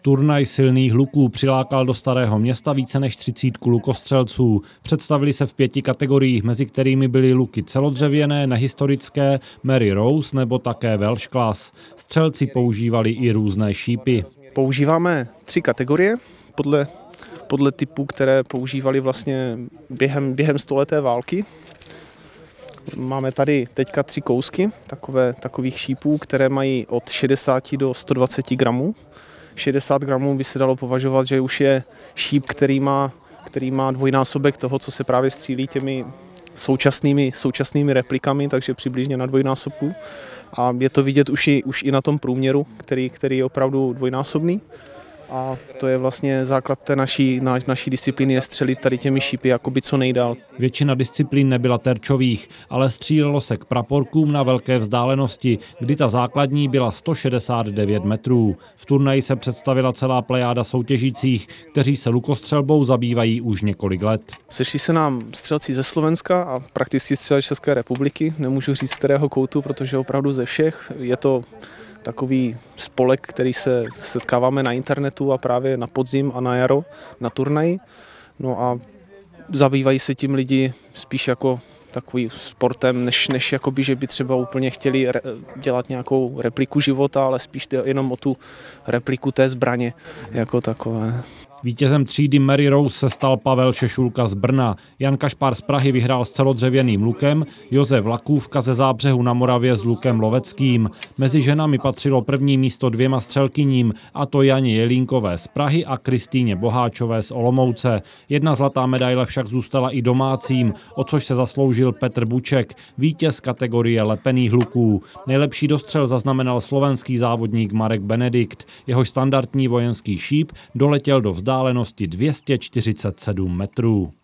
Turnaj silných luků přilákal do Starého Města více než 30 lukostřelců. Představili se v 5 kategoriích, mezi kterými byly luky celodřevěné, nehistorické, Mary Rose nebo také Welsh Class. Střelci používali i různé šípy. Používáme 3 kategorie podle typů, které používali vlastně během stoleté války. Máme tady teďka 3 kousky takových šípů, které mají od 60 do 120 gramů. 60 gramů by se dalo považovat, že už je šíp, který má dvojnásobek toho, co se právě střílí těmi současnými replikami, takže přibližně na dvojnásobku. A je to vidět už i na tom průměru, který je opravdu dvojnásobný. A to je vlastně základ té naší disciplíny, je střelit tady těmi šípy jakoby co nejdál. Většina disciplín nebyla terčových, ale střílelo se k praporkům na velké vzdálenosti, kdy ta základní byla 169 metrů. V turnaji se představila celá plejáda soutěžících, kteří se lukostřelbou zabývají už několik let. Sešli se nám střelci ze Slovenska a prakticky z celé České republiky, nemůžu říct z kterého koutu, protože opravdu ze všech. Je to takový spolek, který se setkáváme na internetu a právě na podzim a na jaro na turnaji. No a zabývají se tím lidi spíš jako takovým sportem, než jakoby, že by třeba úplně chtěli dělat nějakou repliku života, ale spíš jenom o tu repliku té zbraně jako takové. Vítězem třídy Mary Rose se stal Pavel Šešulka z Brna. Jan Kašpar z Prahy vyhrál s celodřevěným lukem, Josef Lakůvka ze Zábřehu na Moravě s lukem loveckým. Mezi ženami patřilo první místo 2 střelkyním, a to Janě Jelínkové z Prahy a Kristýně Boháčové z Olomouce. 1 zlatá medaile však zůstala i domácím, o což se zasloužil Petr Buček, vítěz kategorie lepených luků. Nejlepší dostřel zaznamenal slovenský závodník Marek Benedikt. Jehož standardní vojenský šíp doletěl do vzdálenosti 247 metrů.